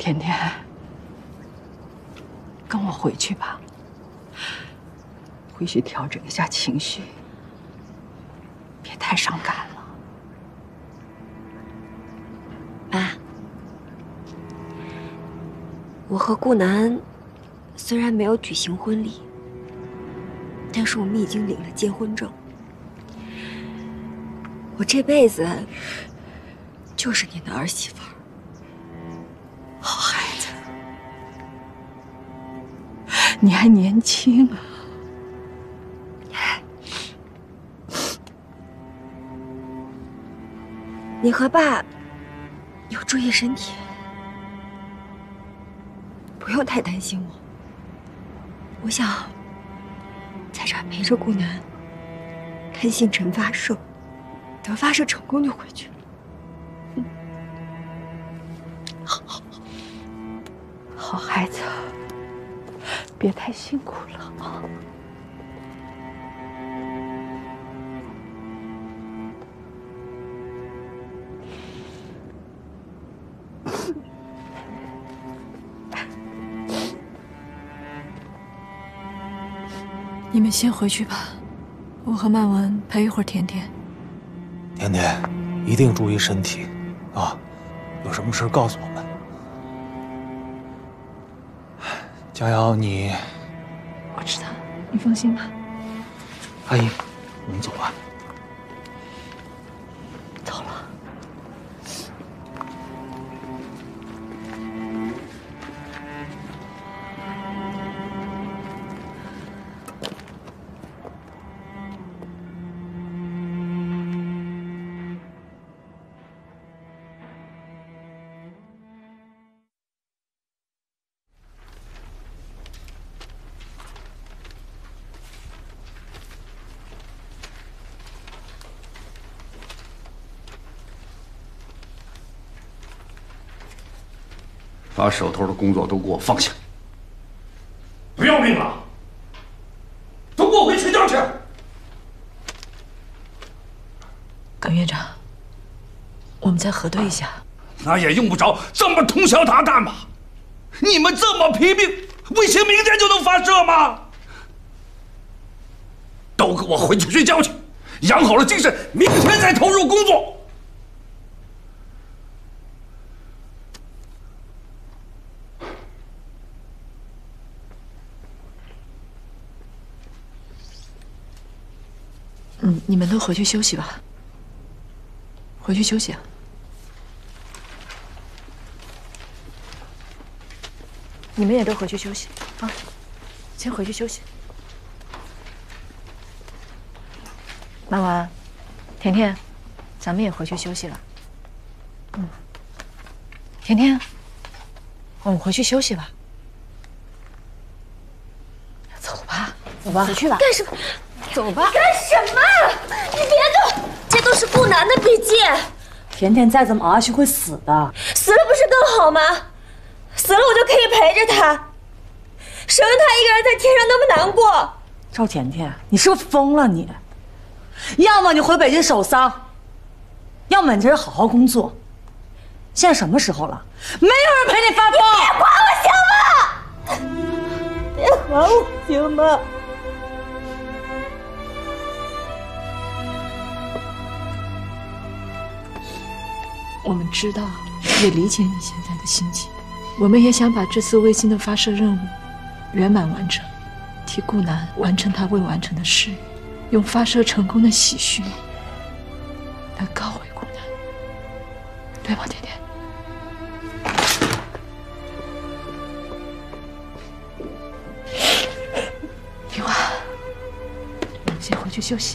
甜甜，跟我回去吧，回去调整一下情绪，别太伤感了。 爸，我和顾南虽然没有举行婚礼，但是我们已经领了结婚证。我这辈子就是您的儿媳妇儿。 好孩子，你还年轻啊。 你和爸要注意身体，不用太担心我。我想在这儿陪着顾南，看星辰发射，等发射成功就回去。 好孩子，别太辛苦了啊。 你们先回去吧，我和曼文陪一会儿甜甜。 甜甜，一定注意身体，啊！有什么事告诉我们。佳瑶，你…… 我知道，你放心吧。 阿姨，我们走吧。 走了。 把手头的工作都给我放下！ 不要命了？都给我回睡觉去！ 耿院长，我们再核对一下。 那也用不着这么通宵达旦吧？你们这么拼命，卫星明天就能发射吗？都给我回去睡觉去，养好了精神，明天再投入工作。 你们都回去休息吧。回去休息啊。你们也都回去休息啊，先回去休息。曼文，甜甜，咱们也回去休息了。甜甜，我们回去休息吧。走吧，走吧，回去吧。 干什么？ 走吧。 干什么？你别动！这都是顾南的笔记。 甜甜再这么熬下去会死的。 死了不是更好吗？死了我就可以陪着他，省得他一个人在天上那么难过。 赵甜甜，你是不是疯了你？要么你回北京守丧，要么你在这好好工作。现在什么时候了？没有人陪你发疯！ 别管我行吗？别管我行吗？ 我们知道，也理解你现在的心情。我们也想把这次卫星的发射任务圆满完成，替顾南完成他未完成的事业，用发射成功的喜讯来告慰顾南，对吗，甜甜？听话，我们先回去休息。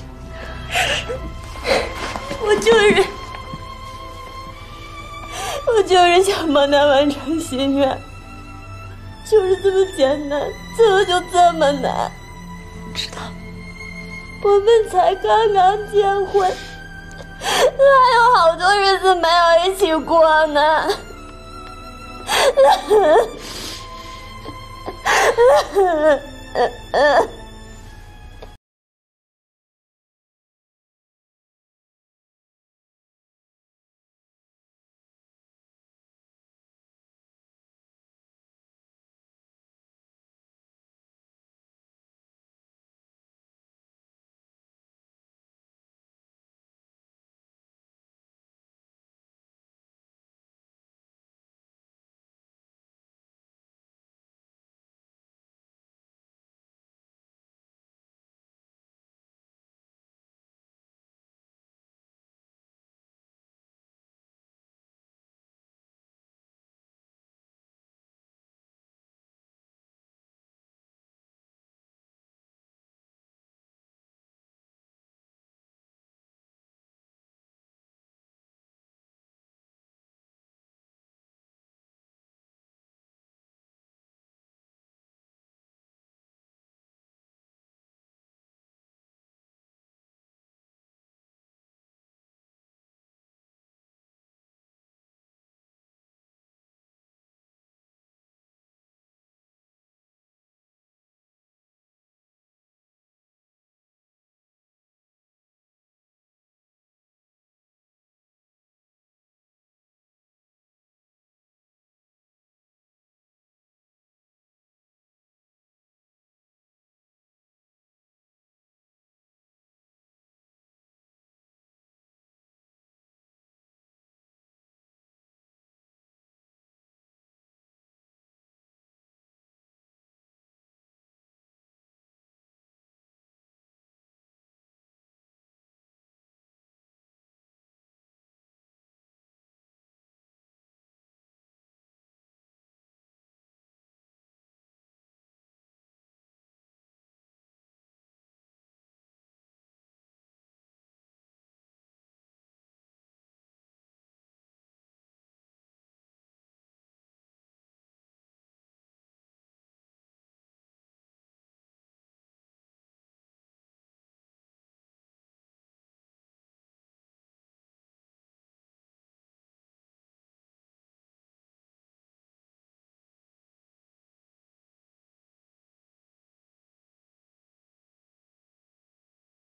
我就是想帮他完成心愿，就是这么简单，最后就这么难。 知道。 我们才刚刚结婚，还有好多日子没有一起过呢。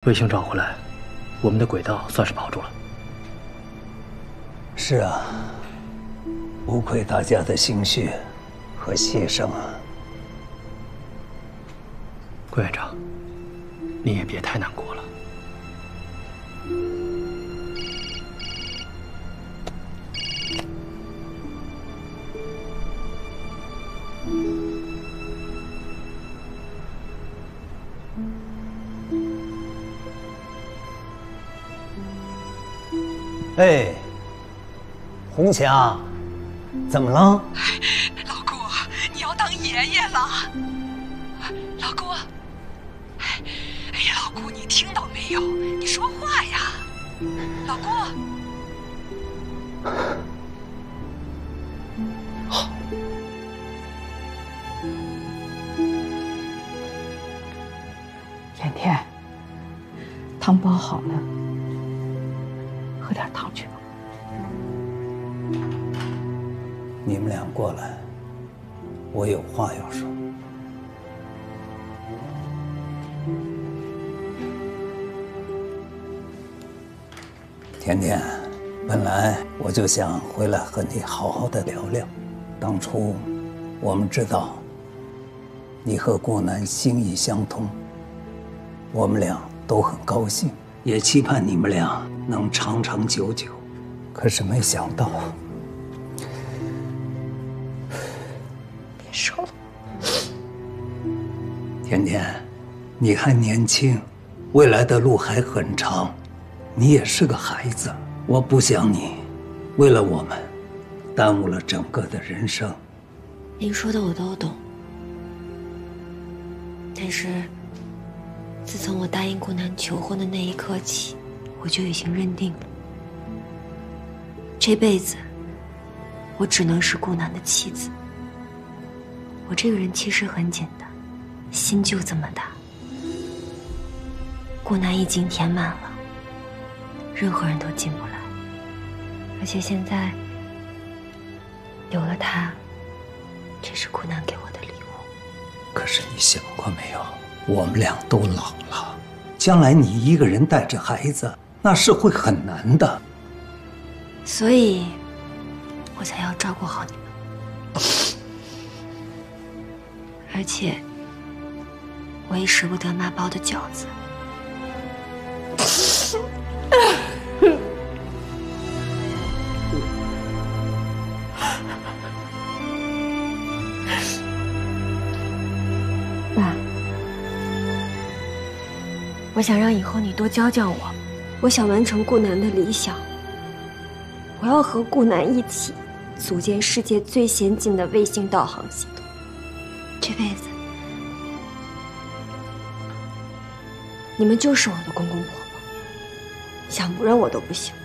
卫星找回来，我们的轨道算是保住了。 是啊，无愧大家的心血和牺牲啊。 顾院长，你也别太难过了。 哎，红霞，怎么了？ 老顾，你要当爷爷了。老顾，哎呀，老顾，你听到没有？你说话呀，老顾。 好。 甜甜，汤包好了，喝点汤去吧。 你们俩过来，我有话要说。甜甜，本来我就想回来和你好好的聊聊。当初我们知道你和顾南心意相通，我们俩都很高兴，也期盼你们俩能长长久久。可是没想到， 别说了， 甜甜，你还年轻，未来的路还很长，你也是个孩子，我不想你为了我们耽误了整个的人生。 您说的我都懂，但是自从我答应顾南求婚的那一刻起，我就已经认定了，这辈子我只能是顾南的妻子。我这个人其实很简单，心就这么大。顾南已经填满了，任何人都进不来。而且现在有了他，这是顾南给我的礼物。 可是你想过没有，我们俩都老了，将来你一个人带着孩子，那是会很难的。 所以，我才要照顾好你们。而且，我也舍不得妈包的饺子。爸，我想让以后你多教教我。我想完成顾南的理想。我要和顾南一起组建世界最先进的卫星导航系统。这辈子，你们就是我的公公婆婆，想不认我都不行。